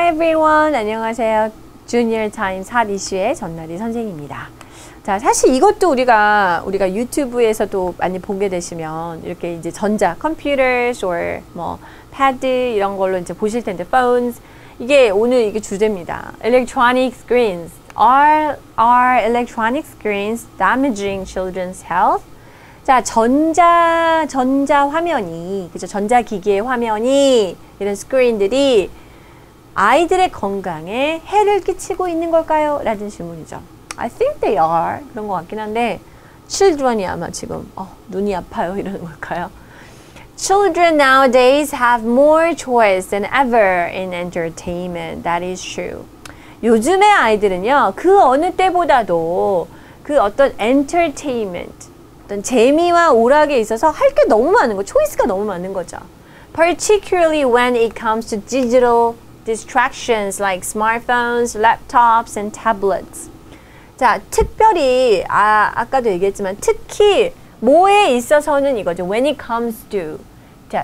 Hi everyone. 안녕하세요. 주니어 타임스 핫 이슈의 전나리 선생입니다. 자, 사실 이것도 우리가 유튜브에서도 많이 보게 되시면 이렇게 이제 전자, computers or 뭐 패드 이런 걸로 이제 보실 텐데 phones 이게 오늘 이게 주제입니다. Electronic screens. Are electronic screens damaging children's health? 자, 전자 화면이, 그죠? 전자기기의 화면이, 이런 스크린들이 아이들의 건강에 해를 끼치고 있는 걸까요? 라는 질문이죠. I think they are. 그런 것 같긴 한데, children이 아마 지금, 눈이 아파요. 이러는 걸까요? Children nowadays have more choice than ever in entertainment. That is true. 요즘의 아이들은요, 그 어느 때보다도 그 어떤 entertainment, 어떤 재미와 오락에 있어서 할 게 너무 많은 거, 초이스가 너무 많은 거죠. Particularly when it comes to digital distractions like smartphones, laptops, and tablets. 자, 특별히 아까도 얘기했지만 특히 뭐에 있어서는 이거죠. When it comes to 자,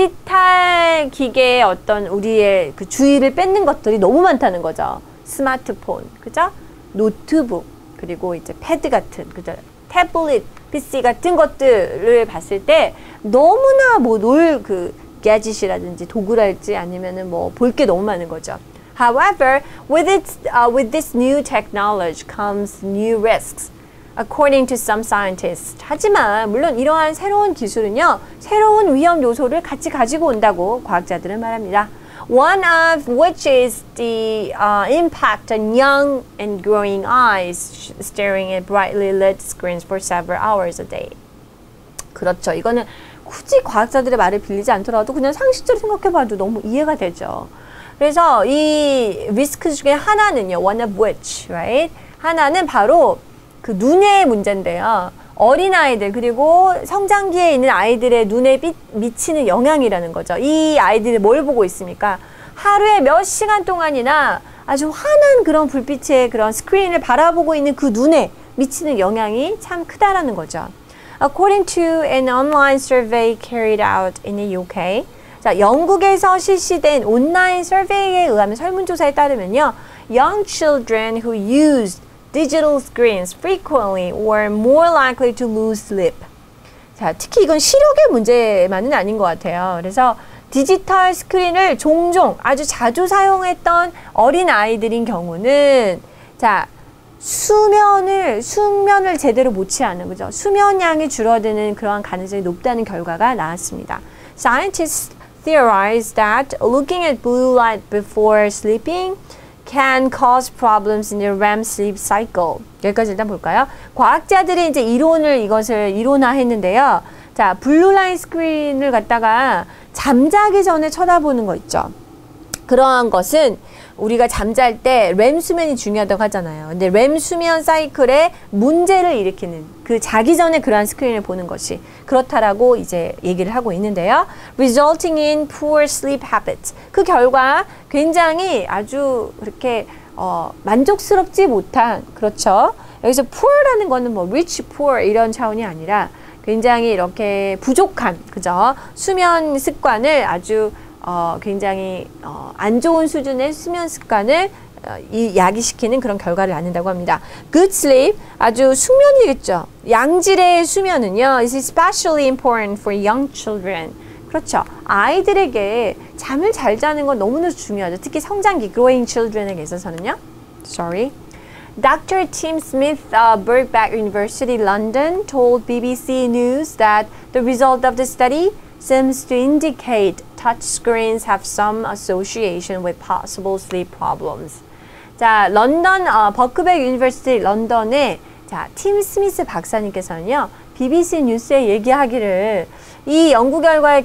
디지털 기계의 어떤 우리의 그 주의를 뺏는 것들이 너무 많다는 거죠. 스마트폰, 그죠? 노트북, 그리고 이제 패드 같은, 그죠? 태블릿, PC 같은 것들을 봤을 때 너무나 뭐 놀 그 gadget이라든지 도구랄지 아니면은 뭐 볼 게 너무 많은 거죠. However, with this new technology comes new risks, according to some scientists. 하지만 물론 이러한 새로운 기술은요, 새로운 위험 요소를 같이 가지고 온다고 과학자들은 말합니다. One of which is the impact on young and growing eyes staring at brightly lit screens for several hours a day. 그렇죠. 이거는 굳이 과학자들의 말을 빌리지 않더라도 그냥 상식적으로 생각해봐도 너무 이해가 되죠. 그래서 이 리스크 중에 하나는요, one of which, right? 하나는 바로 그 눈의 문제인데요. 어린아이들 그리고 성장기에 있는 아이들의 눈에 미치는 영향이라는 거죠. 이 아이들이 뭘 보고 있습니까? 하루에 몇 시간 동안이나 아주 환한 그런 불빛의 그런 스크린을 바라보고 있는 그 눈에 미치는 영향이 참 크다라는 거죠. According to an online survey carried out in the UK, 자, 영국에서 실시된 온라인 서베이에 의하면 설문조사에 따르면요, young children who used digital screens frequently were more likely to lose sleep. 자, 특히 이건 시력의 문제만은 아닌 것 같아요. 그래서 디지털 스크린을 종종 아주 자주 사용했던 어린 아이들인 경우는 자, 숙면을 제대로 못 취하는 거죠. 수면량이 줄어드는 그러한 가능성이 높다는 결과가 나왔습니다. Scientists theorize that looking at blue light before sleeping can cause problems in the REM sleep cycle. 여기까지 일단 볼까요? 과학자들이 이제 이것을 이론화했는데요. 자, 블루라이트 스크린을 갖다가 잠자기 전에 쳐다보는 거 있죠. 그러한 것은 우리가 잠잘 때 렘 수면이 중요하다고 하잖아요. 근데 렘 수면 사이클에 문제를 일으키는 그 자기 전에 그러한 스크린을 보는 것이 그렇다라고 이제 얘기를 하고 있는데요. Resulting in poor sleep habits. 그 결과 굉장히 아주 그렇게 만족스럽지 못한, 그렇죠. 여기서 poor라는 거는 뭐 rich, poor 이런 차원이 아니라 굉장히 이렇게 부족한, 그죠? 수면 습관을 아주 굉장히 안 좋은 수준의 수면 습관을 야기시키는 그런 결과를 낳는다고 합니다. Good sleep, 아주 숙면이겠죠. 양질의 수면은요, is especially important for young children. 그렇죠. 아이들에게 잠을 잘 자는 건 너무나 중요하죠. 특히 성장기, growing children에게 있어서는요. Sorry. Dr. Tim Smith, Birkbeck University, London, told BBC News that the result of the study seems to indicate touch screens have some association with possible sleep problems. 자, 런던 버크백 유니버시티 런던의 자, 팀 스미스 박사님께서는요, BBC 뉴스에 얘기하기를 이 연구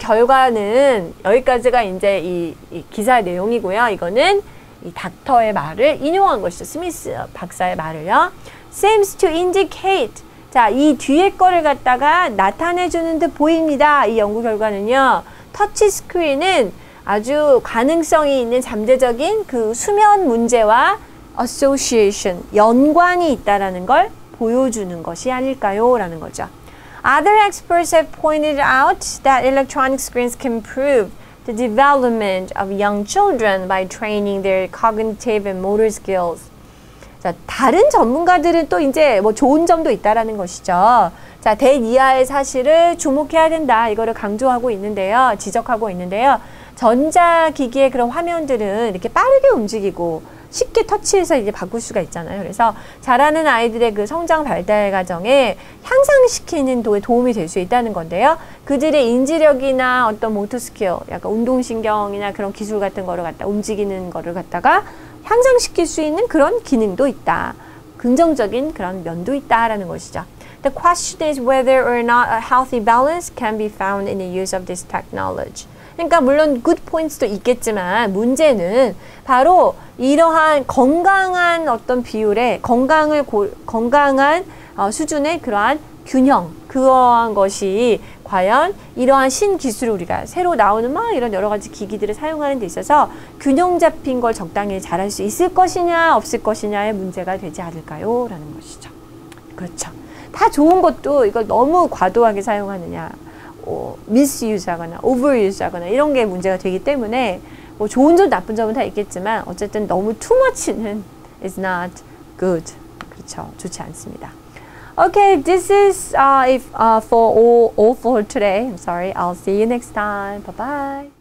결과는 여기까지가 이제 이 기사 내용이고요. 이거는 이 닥터의 말을 인용한 것이죠. 스미스 박사의 말을요. Seems to indicate. 자, 이 뒤에 거를 갖다가 나타내주는 듯 보입니다. 이 연구 결과는요. 터치 스크린은 아주 가능성이 있는 잠재적인 그 수면 문제와 association, 연관이 있다라는 걸 보여주는 것이 아닐까요? 라는 거죠. Other experts have pointed out that electronic screens can prove the development of young children by training their cognitive and motor skills. 자, 다른 전문가들은 또 이제 뭐 좋은 점도 있다라는 것이죠. 자, 대이하의 사실을 주목해야 된다. 이거를 강조하고 있는데요. 지적하고 있는데요. 전자기기의 그런 화면들은 이렇게 빠르게 움직이고 쉽게 터치해서 이제 바꿀 수가 있잖아요. 그래서 자라는 아이들의 그 성장 발달 과정에 향상시키는 도움이 될 수 있다는 건데요. 그들의 인지력이나 어떤 모터 스킬, 약간 운동신경이나 그런 기술 같은 거를 갖다 움직이는 거를 갖다가 향상시킬 수 있는 그런 기능도 있다. 긍정적인 그런 면도 있다라는 것이죠. The question is whether or not a healthy balance can be found in the use of this technology. 그러니까 물론 good points도 있겠지만 문제는 바로 이러한 건강한 어떤 비율의 건강한 수준의 그러한 균형, 그러한 것이 과연 이러한 신기술을 우리가 새로 나오는 막 이런 여러 가지 기기들을 사용하는 데 있어서 균형 잡힌 걸 적당히 잘할 수 있을 것이냐 없을 것이냐의 문제가 되지 않을까요? 라는 것이죠. 그렇죠. 다 좋은 것도 이걸 너무 과도하게 사용하느냐, misuse 하거나 overuse 하거나 이런 게 문제가 되기 때문에 뭐 좋은 점 나쁜 점은 다 있겠지만 어쨌든 너무 too much는 is not good. 그렇죠. 좋지 않습니다. Okay, this is for all for today. I'm sorry. I'll see you next time. Bye bye.